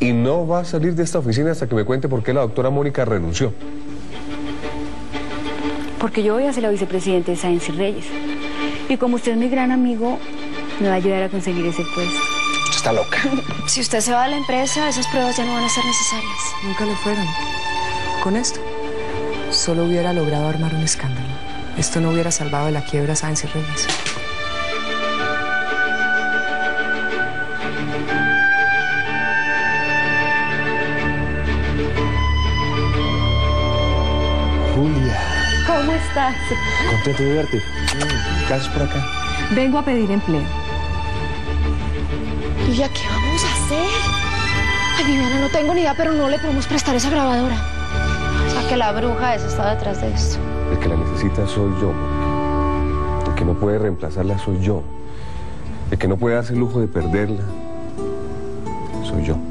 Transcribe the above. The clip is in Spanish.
Y no va a salir de esta oficina hasta que me cuente por qué la doctora Mónica renunció. Porque yo voy a ser la vicepresidenta de Sáenz y Reyes. Y como usted es mi gran amigo, me va a ayudar a conseguir ese puesto. Usted está loca. Si usted se va de la empresa, esas pruebas ya no van a ser necesarias. Nunca lo fueron. Con esto, solo hubiera logrado armar un escándalo. Esto no hubiera salvado de la quiebra a Sáenz y Reyes. Julia. ¿Cómo estás? Contento de verte. ¿Qué haces por acá? Vengo a pedir empleo. ¿Y ya qué vamos a hacer? Ay, Viviana, no tengo ni idea, pero no le podemos prestar esa grabadora. O sea, que la bruja esa está detrás de esto. El que la necesita soy yo, Mónica. El que no puede reemplazarla soy yo. El que no puede darse el lujo de perderla soy yo.